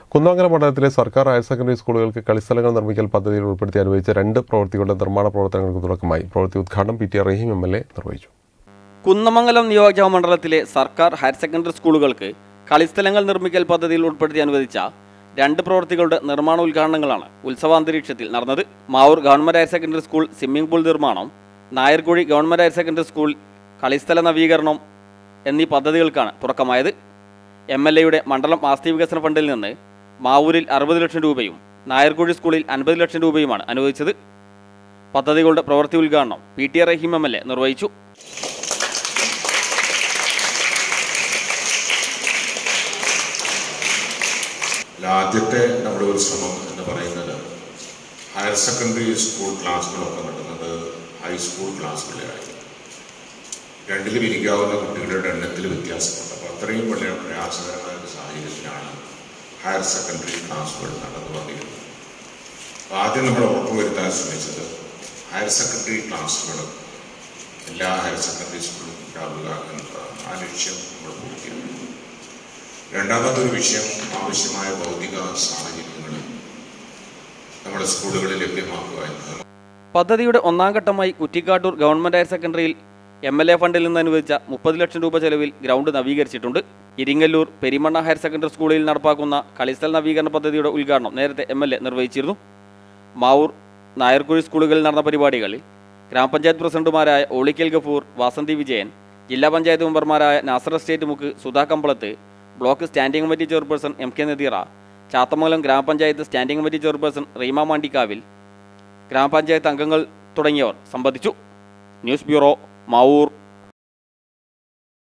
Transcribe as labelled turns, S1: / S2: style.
S1: കുന്നമംഗലം മണ്ഡലത്തിലെ സർക്കാർ higher secondary സ്കൂളുകൾക്ക് കളിസ്ഥലങ്ങൾ നിർമ്മിക്കൽ പദ്ധതിയിൽ ഉൾപ്പെടുത്തി അനുവദിച്ച 2 പ്രവൃത്തികളുടെ നിർമ്മാണ പ്രവർത്തനങ്ങൾക്ക് തുടക്കമായി. പ്രവൃത്തി ഉദ്ഘാടനം PT റഹീം MLA നിർവഹിച്ചു.
S2: കുന്നമംഗലം നിയോജക മണ്ഡലത്തിലെ സർക്കാർ ഹയർ സെക്കൻഡറി സ്കൂളുകൾക്ക് കളിസ്ഥലങ്ങൾ നിർമ്മിക്കൽ പദ്ധതിയിൽ ഉൾപ്പെടുത്തി അനുവദിച്ച 2 പ്രവൃത്തികളുടെ നിർമ്മാണ ഉദ്ഘാടനങ്ങളാണ് ഉത്സവാന്തരീക്ഷത്തിൽ നടന്നത്. Mavoor government higher secondary school swimming pool നിർമ്മാണം, Nayarkuzhi government higher secondary school കളിസ്ഥല നവീകരണം എന്നീ പദ്ധതികൾക്കാണ് തുടക്കമായത്. MLAയുടെ മണ്ഡലം ആസ്തി വികസന ഫണ്ടിൽ നിന്ന് മാവൂരിൽ 60 ലക്ഷം രൂപയും നായർകുഴി സ്കൂളിൽ 50 ലക്ഷം രൂപയുമാണ് അനുവദിച്ചത്. പദ്ധതികളുടെ പ്രവൃത്തി ഉദ്ഘാടനം PT റഹീം MLA നിർവഹിച്ചു.
S3: ആദ്യത്തെ നമ്മുടെ ഒരു ശ്രമം എന്ന് പറയുന്നത് ഹയർ സെക്കൻഡറി സ്കൂൾ ക്ലാസ്സുകളൊക്കെ നടന്നത് ഹൈസ്കൂൾ ക്ലാസ്സുകളിലായി. രണ്ടിലും ഇരിക്കാവുന്ന കുട്ടികളുടെ എണ്ണത്തിൽ വ്യത്യാസമുണ്ട്. അപ്പോൾ അത്രയും വളരെ പ്രയാസകരമായ ഒരു സാഹചര്യത്തിലാണ് ഹയർ സെക്കൻഡറി ക്ലാസ്സുകൾ നടന്നു വന്നിരുന്നത്. അപ്പോൾ ആദ്യം നമ്മൾ ഉറപ്പുവരുത്താൻ ശ്രമിച്ചത് ഹയർ സെക്കൻഡറി ക്ലാസ്സുകൾ എല്ലാ ഹയർ സെക്കൻഡറി സ്കൂളും ഉണ്ടാവുക എന്നതാണ്. ആ ലക്ഷ്യം നമ്മൾ പൂർത്തിയാക്കി. രണ്ടാമതൊരു വിഷയം ആവശ്യമായ ഭൗതിക സാഹചര്യങ്ങൾ നമ്മുടെ സ്കൂളുകളിൽ ലഭ്യമാക്കുക എന്നതാണ്.
S2: പദ്ധതിയുടെ ഒന്നാം ഘട്ടമായി കുറ്റിക്കാട്ടൂർ ഗവൺമെന്റ് ഹയർ സെക്കൻഡറിയിൽ MLA ഫണ്ടിൽ നിന്ന് അനുവദിച്ച 30 ലക്ഷം രൂപ ചെലവിൽ ഗ്രൗണ്ട് നവീകരിച്ചിട്ടുണ്ട്. ഇരിങ്ങല്ലൂർ പെരിമണ്ണ ഹയർ സെക്കൻഡറി സ്കൂളിൽ നടപ്പാക്കുന്ന കളിസ്ഥല നവീകരണ പദ്ധതിയുടെ ഉദ്ഘാടനം നേരത്തെ MLA നിർവഹിച്ചിരുന്നു. മാവൂർ നായർകുഴി സ്കൂളുകളിൽ നടന്ന പരിപാടികളിൽ ഗ്രാമപഞ്ചായത്ത് പ്രസിഡന്റുമാരായ ഓളിക്കൽ ഗഫൂർ, വാസന്തി വിജയൻ, ജില്ലാ പഞ്ചായത്ത് മെമ്പർമാരായ Nasar estate Mukku Sudha Kambalath, block standing committee chairperson MK Nadeera, Chathamangalam ഗ്രാമപഞ്ചായത്ത് standing committee chairperson Reema Mandikkavil, ഗ്രാമപഞ്ചായത്ത് അംഗങ്ങൾ തുടങ്ങിയവർ സംബന്ധിച്ചു. News bureau, Mavoor.